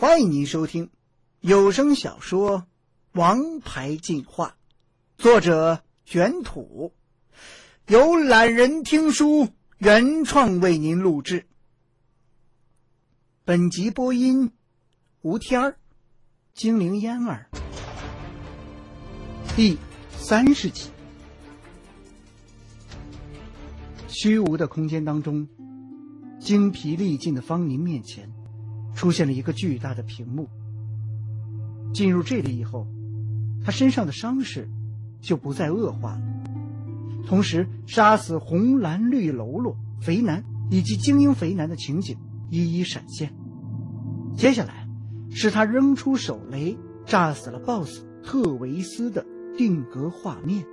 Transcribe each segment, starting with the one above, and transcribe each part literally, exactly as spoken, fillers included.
欢迎您收听有声小说《王牌进化》，作者卷土，由懒人听书原创为您录制。本集播音吴天儿、精灵烟儿。第三十集。虚无的空间当中，精疲力尽的方宁面前出现了一个巨大的屏幕。进入这里以后，他身上的伤势就不再恶化了，同时杀死红蓝绿喽啰、肥男以及精英肥男的情景一一闪现。接下来是他扔出手雷炸死了 B O S S 特维斯的定格画面，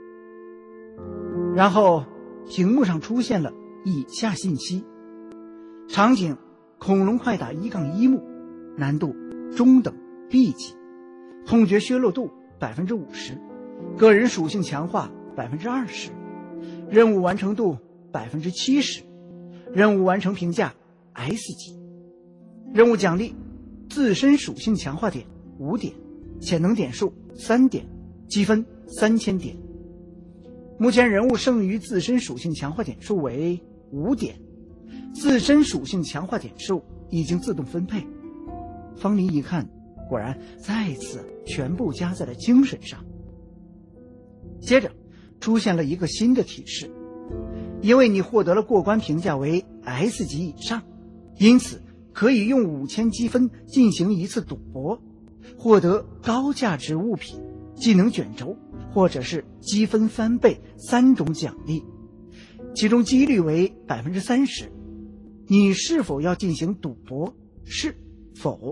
然后屏幕上出现了以下信息：场景恐龙快打 一杠一 幕，难度中等 B 级，痛觉削弱度 百分之五十， 个人属性强化 百分之二十， 任务完成度 百分之七十， 任务完成评价 S 级，任务奖励自身属性强化点五点，潜能点数三点，积分三千点。目前人物剩余自身属性强化点数为五点，自身属性强化点数已经自动分配。方林一看，果然再次全部加在了精神上。接着出现了一个新的提示：因为你获得了过关评价为 S 级以上，因此可以用五千积分进行一次赌博，获得高价值物品、技能卷轴或者是积分翻倍三种奖励，其中几率为 百分之三十。 你是否要进行赌博？是否？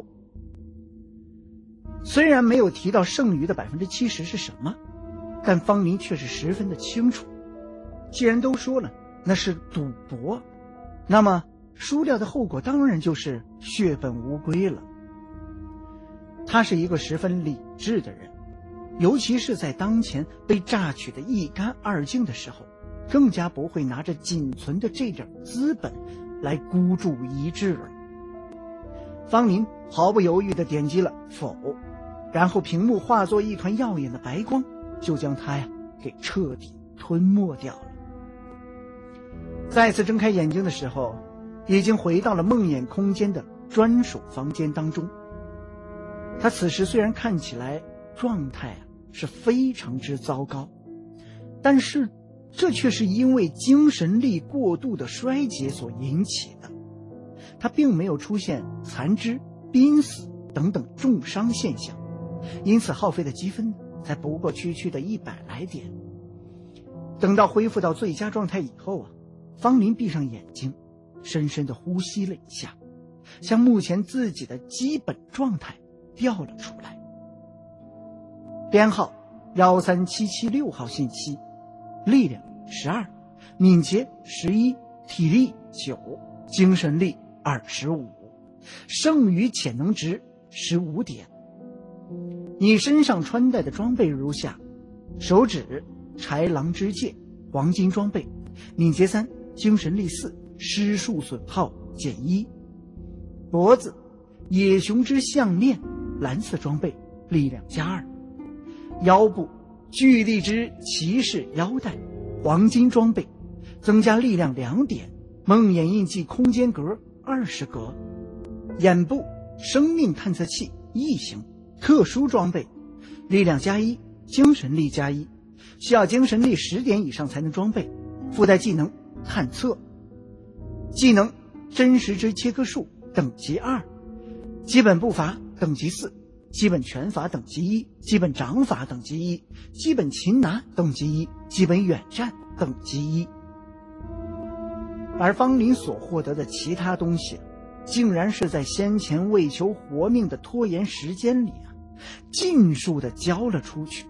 虽然没有提到剩余的 百分之七十 是什么，但方林却是十分的清楚。既然都说了那是赌博，那么输掉的后果当然就是血本无归了。他是一个十分理智的人，尤其是在当前被榨取的一干二净的时候，更加不会拿着仅存的这点资本来孤注一掷了。方林毫不犹豫地点击了否，然后屏幕化作一团耀眼的白光，就将他呀给彻底吞没掉了。再次睁开眼睛的时候，已经回到了梦魇空间的专属房间当中。他此时虽然看起来状态啊是非常之糟糕，但是这却是因为精神力过度的衰竭所引起的。他并没有出现残肢、濒死等等重伤现象，因此耗费的积分才不过区区的一百来点。等到恢复到最佳状态以后啊，方林闭上眼睛，深深的呼吸了一下，将目前自己的基本状态调了出来。编号一三七七六号信息：力量十二，敏捷十一，体力九，精神力二十五，剩余潜能值十五点。你身上穿戴的装备如下：手指豺狼之戒，黄金装备，敏捷三，精神力四，施术损耗减一。脖子野熊之项链，蓝色装备，力量加二。腰部巨力之骑士腰带，黄金装备，增加力量两点，梦魇印记空间格二十格。眼部生命探测器异形，特殊装备，力量加一，精神力加一，需要精神力十点以上才能装备，附带技能探测。技能真实之切割术等级二，基本步伐等级四，基本拳法等级一，基本掌法等级一，基本擒拿等级一，基本远战等级一。而方林所获得的其他东西，竟然是在先前为求活命的拖延时间里啊，尽数的交了出去。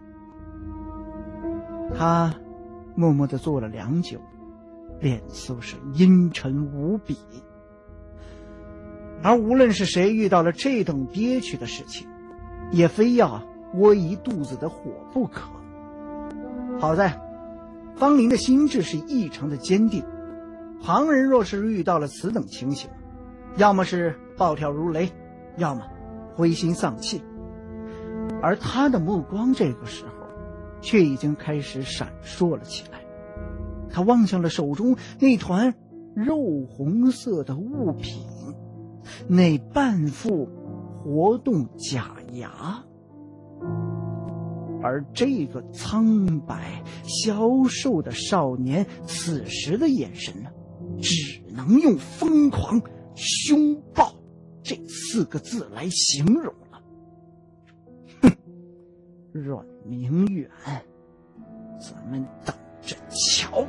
他默默地坐了良久，脸色是阴沉无比。而无论是谁遇到了这等憋屈的事情，也非要窝一肚子的火不可。好在方林的心智是异常的坚定，旁人若是遇到了此等情形，要么是暴跳如雷，要么灰心丧气，而他的目光这个时候却已经开始闪烁了起来。他望向了手中那团肉红色的物品，那半副活动假牙。而这个苍白消瘦的少年此时的眼神呢，只能用疯狂凶暴这四个字来形容了。哼，阮明远，咱们等着瞧。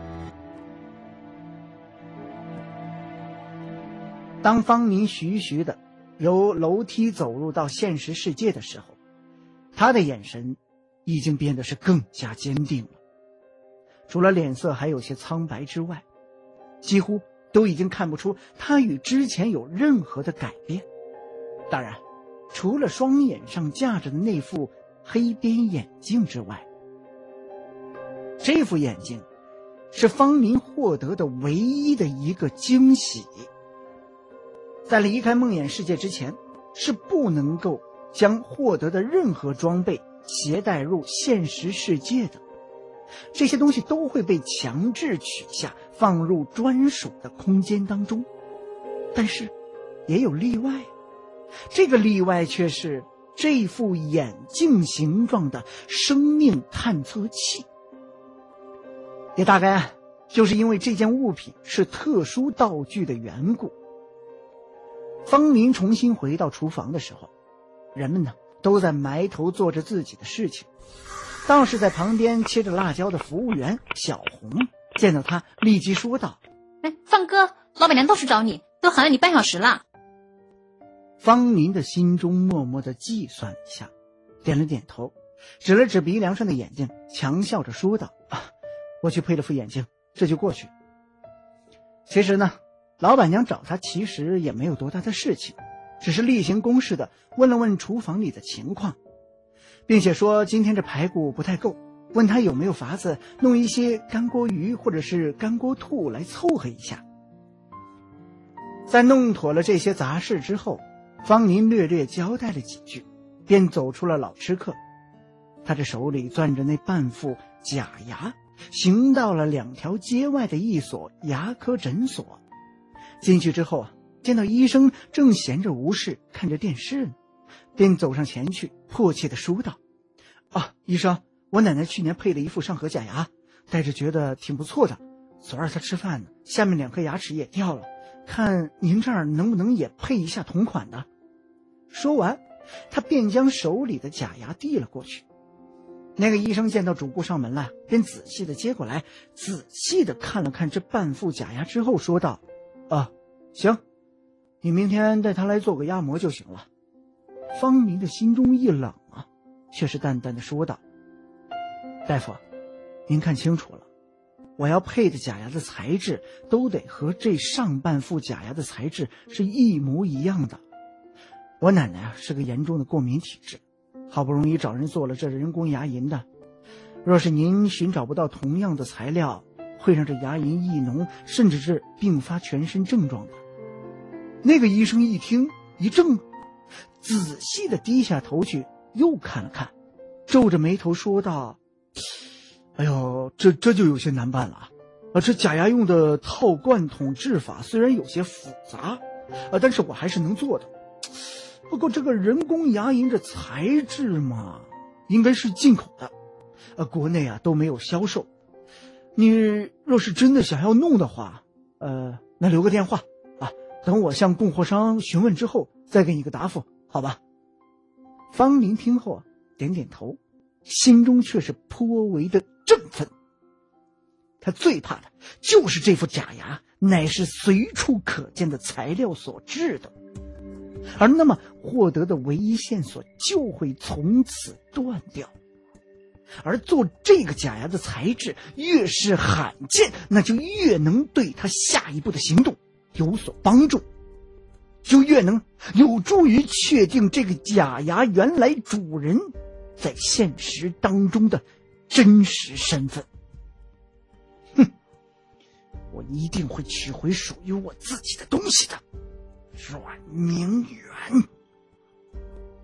当方明徐徐的由楼梯走入到现实世界的时候，他的眼神已经变得是更加坚定了。除了脸色还有些苍白之外，几乎都已经看不出他与之前有任何的改变。当然，除了双眼上架着的那副黑边眼镜之外，这副眼镜是方明获得的唯一的一个惊喜。在离开梦魇世界之前，是不能够将获得的任何装备携带入现实世界的，这些东西都会被强制取下，放入专属的空间当中。但是也有例外，这个例外却是这副眼镜形状的生命探测器。也大概就是因为这件物品是特殊道具的缘故，方明重新回到厨房的时候，人们呢都在埋头做着自己的事情。倒是在旁边切着辣椒的服务员小红见到他，立即说道： 哎，方哥，老板娘到处找你，都喊了你半小时了。 方明的心中默默地计算一下，点了点头，指了指鼻梁上的眼睛，强笑着说道：啊，我去配了副眼镜，这就过去。其实呢，老板娘找他其实也没有多大的事情，只是例行公事的问了问厨房里的情况，并且说今天这排骨不太够，问他有没有法子弄一些干锅鱼或者是干锅兔来凑合一下。在弄妥了这些杂事之后，方明略略交代了几句，便走出了老吃客。他这手里攥着那半副假牙，行到了两条街外的一所牙科诊所。进去之后啊，见到医生正闲着无事看着电视呢，便走上前去，迫切地说道：啊，医生，我奶奶去年配了一副上颌假牙，戴着觉得挺不错的，昨儿她吃饭呢，下面两颗牙齿也掉了，看您这儿能不能也配一下同款的。说完，他便将手里的假牙递了过去。那个医生见到主顾上门了，便仔细的接过来，仔细的看了看这半副假牙之后说道：啊，行，你明天带他来做个压模就行了。方明的心中一冷啊，却是淡淡的说道：大夫，您看清楚了，我要配的假牙的材质都得和这上半副假牙的材质是一模一样的。我奶奶啊是个严重的过敏体质，好不容易找人做了这人工牙龈的，若是您寻找不到同样的材料，会让这牙龈易脓，甚至是并发全身症状的。那个医生一听一怔，仔细的低下头去又看了看，皱着眉头说道：哎呦，这这就有些难办了啊！这假牙用的套罐筒制法虽然有些复杂啊，但是我还是能做的。不过这个人工牙龈这材质嘛，应该是进口的，呃，国内啊都没有销售。你若是真的想要弄的话，呃，那留个电话啊，等我向供货商询问之后再给你个答复，好吧？方明听后啊，点点头，心中却是颇为的振奋。他最怕的就是这副假牙乃是随处可见的材料所制的，而那么获得的唯一线索就会从此断掉。而做这个假牙的材质越是罕见，那就越能对他下一步的行动有所帮助，就越能有助于确定这个假牙原来主人在现实当中的真实身份。哼，我一定会取回属于我自己的东西的，阮明远。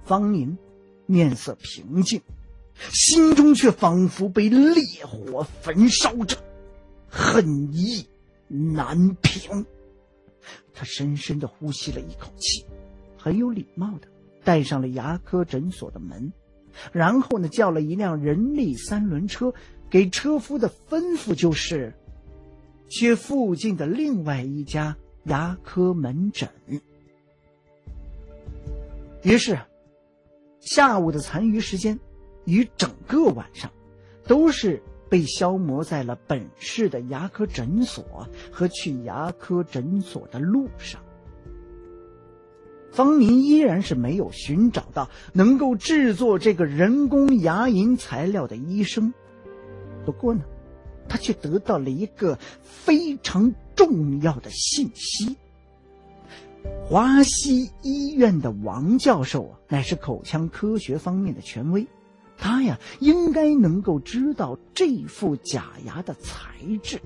方林面色平静，心中却仿佛被烈火焚烧着，恨意难平。他深深地呼吸了一口气，很有礼貌地带上了牙科诊所的门，然后呢，叫了一辆人力三轮车，给车夫的吩咐就是去附近的另外一家牙科门诊。于是下午的残余时间与整个晚上都是被消磨在了本市的牙科诊所和去牙科诊所的路上。方明依然是没有寻找到能够制作这个人工牙龈材料的医生，不过呢，他却得到了一个非常重要的信息。华西医院的王教授啊，乃是口腔科学方面的权威，他呀应该能够知道这副假牙的材质。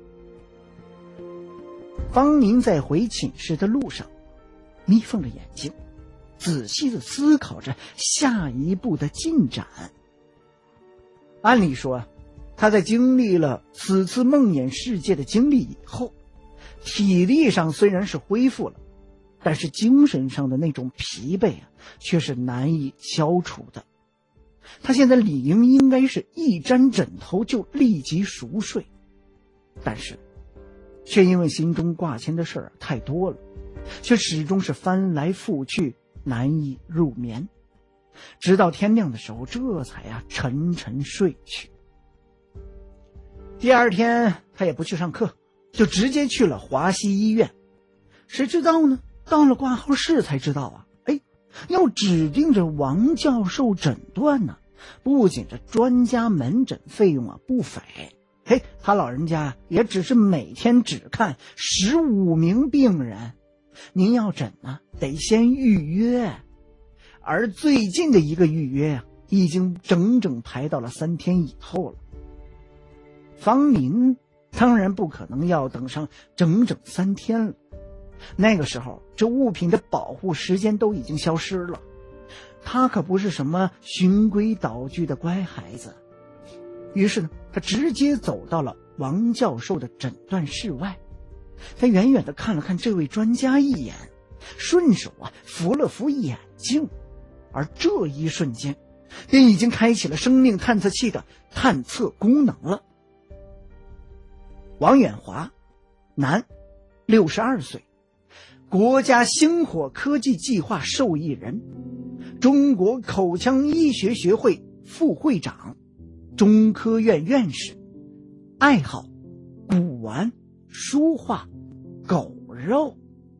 方明在回寝室的路上眯缝着眼睛，仔细地思考着下一步的进展。按理说，他在经历了此次梦魇世界的经历以后，体力上虽然是恢复了，但是精神上的那种疲惫啊，却是难以消除的。他现在理应应该是一沾枕头就立即熟睡，但是却因为心中挂牵的事儿太多了，却始终是翻来覆去难以入眠，直到天亮的时候，这才呀、啊、沉沉睡去。第二天他也不去上课，就直接去了华西医院。谁知道呢，到了挂号室才知道啊，哎，要指定着王教授诊断呢、啊，不仅这专家门诊费用啊不菲，嘿，他老人家也只是每天只看十五名病人，您要诊呢得先预约，而最近的一个预约啊，已经整整排到了三天以后了。方民当然不可能要等上整整三天了，那个时候这物品的保护时间都已经消失了，他可不是什么循规蹈矩的乖孩子。于是呢，他直接走到了王教授的诊断室外，他远远地看了看这位专家一眼，顺手啊扶了扶眼镜，而这一瞬间便已经开启了生命探测器的探测功能了。王远华，男，六十二岁，国家星火科技计划受益人，中国口腔医学学会副会长，中科院院士，爱好古玩、书画、狗肉。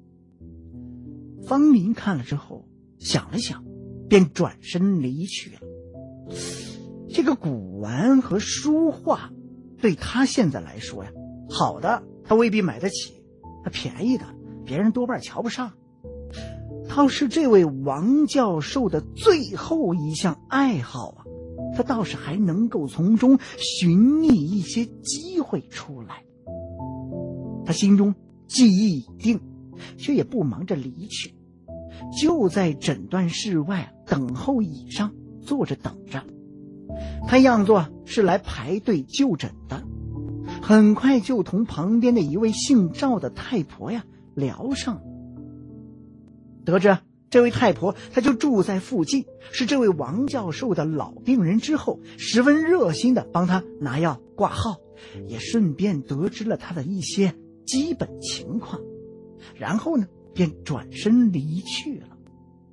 方林看了之后想了想，便转身离去了。这个古玩和书画对他现在来说呀，好的他未必买得起，他便宜的别人多半瞧不上。倒是这位王教授的最后一项爱好啊，他倒是还能够从中寻觅一些机会出来。他心中记忆已定，却也不忙着离去，就在诊断室外等候椅上坐着等着。他样作是来排队就诊的，很快就同旁边的一位姓赵的太婆呀聊上了。得知这位太婆她就住在附近，是这位王教授的老病人之后，十分热心的帮他拿药挂号，也顺便得知了他的一些基本情况，然后呢便转身离去了。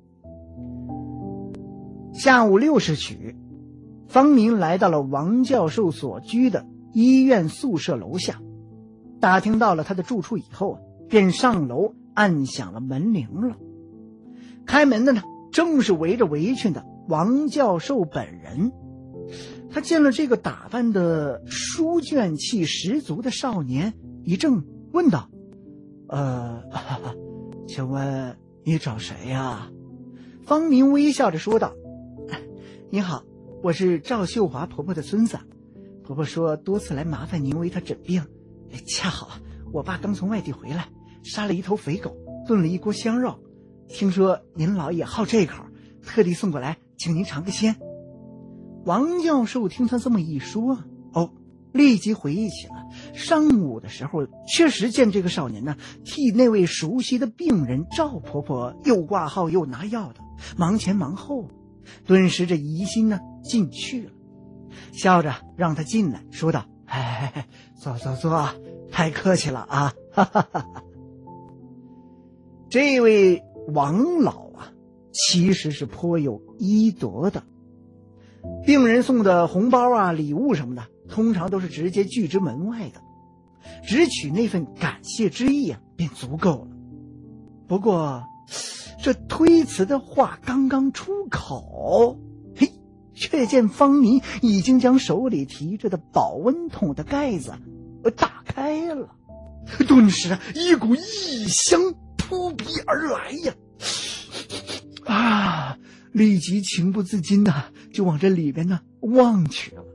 下午六时许，方明来到了王教授所居的医院宿舍楼下，打听到了他的住处以后，便上楼按响了门铃了。开门的呢，正是围着围裙的王教授本人。他见了这个打扮的书卷气十足的少年，一怔，问道：呃哈哈，请问你找谁呀？方明微笑着说道：您好，我是赵秀华婆婆的孙子，婆婆说多次来麻烦您为她诊病，恰好我爸刚从外地回来，杀了一头肥狗，炖了一锅香肉，听说您老也好这口， 特地送过来，请您尝个鲜。王教授听他这么一说，哦，立即回忆起了上午的时候确实见这个少年呢，替那位熟悉的病人赵婆婆又挂号又拿药的，忙前忙后，顿时这疑心呢进去了，笑着让他进来，说道：“哎，坐坐坐，太客气了啊！”哈哈哈哈。这位王老啊，其实是颇有医德的。病人送的红包啊、礼物什么的，通常都是直接拒之门外的，只取那份感谢之意啊，便足够了。不过，这推辞的话刚刚出口，嘿，却见方明已经将手里提着的保温桶的盖子打开了，顿时一股异香扑鼻而来呀！啊！立即情不自禁的、啊、就往这里边呢望去了。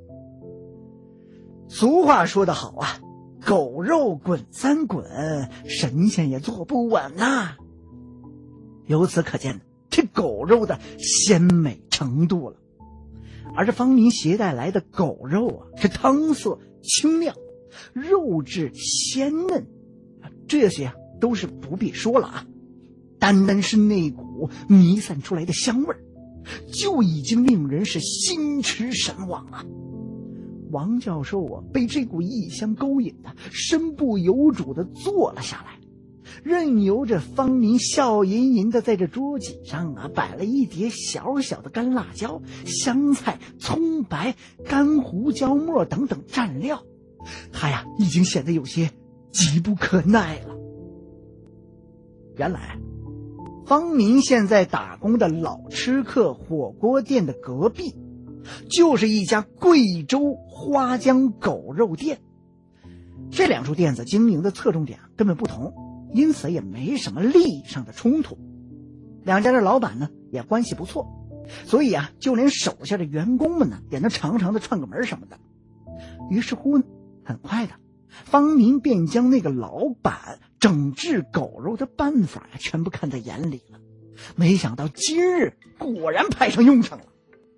俗话说得好啊，狗肉滚三滚，神仙也坐不稳呐、啊。由此可见，这狗肉的鲜美程度了。而这方明携带来的狗肉啊，是汤色清亮，肉质鲜嫩，这些啊都是不必说了啊。单单是那股弥散出来的香味儿，就已经令人是心驰神往啊！王教授啊，被这股异香勾引的，身不由主的坐了下来，任由着方明笑吟吟的在这桌几上啊摆了一碟小小的干辣椒、香菜、葱白、干胡椒末等等蘸料，他呀已经显得有些急不可耐了。原来方明现在打工的老吃客火锅店的隔壁，就是一家贵州花江狗肉店。这两处店子经营的侧重点根本不同，因此也没什么利益上的冲突。两家的老板呢也关系不错，所以啊，就连手下的员工们呢也能常常的串个门什么的。于是乎呢，很快的，方明便将那个老板整治狗肉的办法全部看在眼里了。没想到今日果然派上用场了。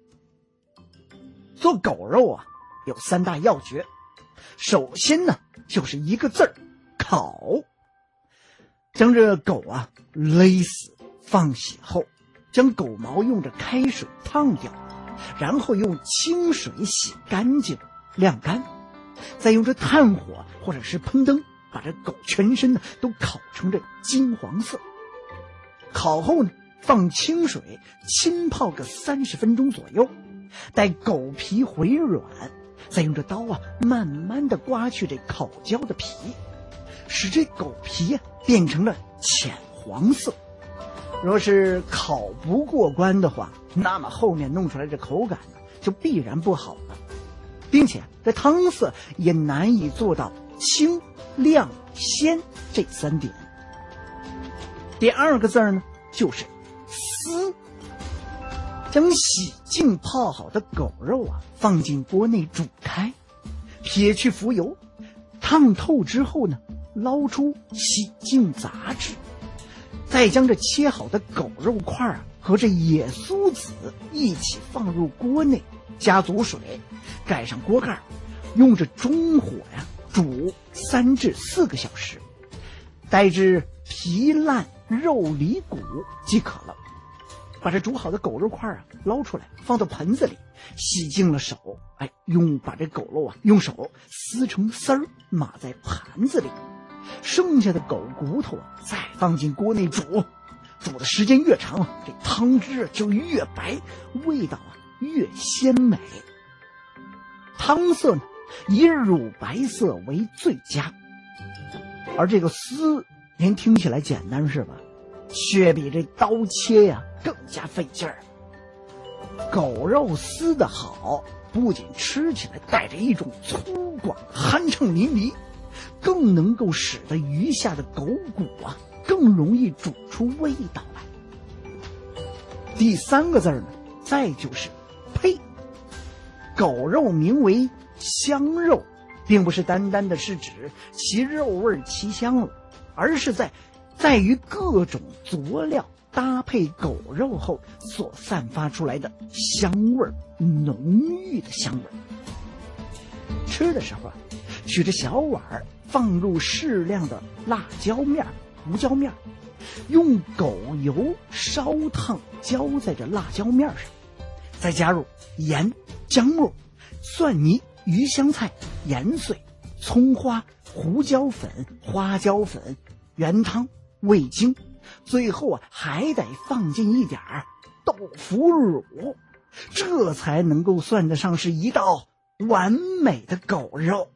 做狗肉啊，有三大要诀。首先呢，就是一个字儿，烤。将这狗啊勒死，放血后，将狗毛用着开水烫掉，然后用清水洗干净晾干，再用这炭火或者是喷灯把这狗全身呢都烤成这金黄色。烤后呢，放清水浸泡个三十分钟左右，待狗皮回软，再用这刀啊慢慢的刮去这烤焦的皮，使这狗皮啊变成了浅黄色。若是烤不过关的话，那么后面弄出来这口感呢就必然不好了，并且这汤色也难以做到清亮鲜这三点。第二个字呢，就是丝。将洗净泡好的狗肉啊放进锅内煮开，撇去浮油，烫透之后呢，捞出洗净杂质，再将这切好的狗肉块啊和这野苏子一起放入锅内，加足水，盖上锅盖，用着中火呀煮三至四个小时，待至皮烂肉离骨即可了。把这煮好的狗肉块啊捞出来，放到盆子里，洗净了手，哎，用把这狗肉啊用手撕成丝儿，码在盘子里，剩下的狗骨头啊再放进锅内煮，煮的时间越长啊，这汤汁就越白，味道啊越鲜美。汤色呢，以乳白色为最佳。而这个丝，您听起来简单是吧？却比这刀切呀更加费劲儿。狗肉丝的好，不仅吃起来带着一种粗犷酣畅淋漓，更能够使得余下的狗骨啊更容易煮出味道来。第三个字呢，再就是配。狗肉名为香肉，并不是单单的是指其肉味奇香了，而是在在于各种佐料搭配狗肉后所散发出来的香味儿，浓郁的香味儿。吃的时候啊，取着小碗放入适量的辣椒面、胡椒面，用狗油烧烫浇在这辣椒面上，再加入盐、姜末、蒜泥、鱼香菜、盐碎、葱花、胡椒粉、花椒粉、原汤、味精，最后啊还得放进一点豆腐乳，这才能够算得上是一道完美的狗肉。